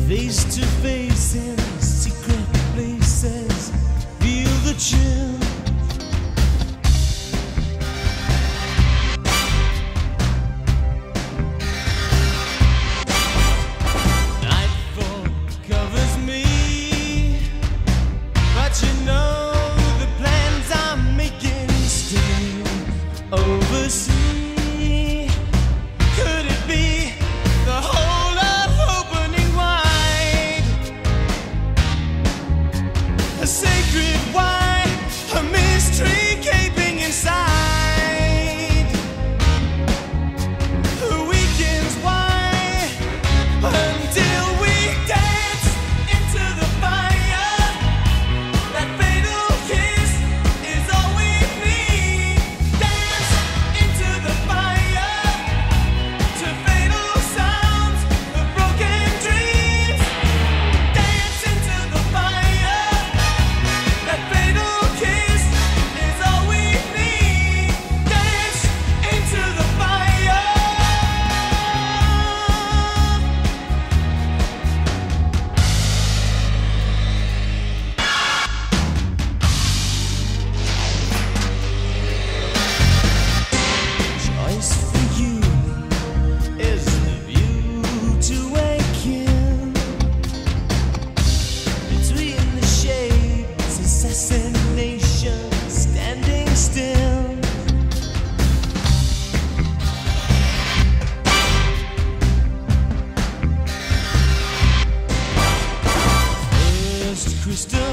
face to face in secret places, feel the chill. Nightfall covers me, but you know the plans I'm making still oversee. Could it be the whole of opening wide? A sacred why, a mystery gaping inside. The weekends why, until we dance into the fire. That fatal kiss is all we need. Dance into the fire, to fatal sounds of broken dreams. Dance into the fire. That fatal kiss is all we need. Dance into the fire. Choice for you is the view to waken between the shades, assassination standing still. First crystal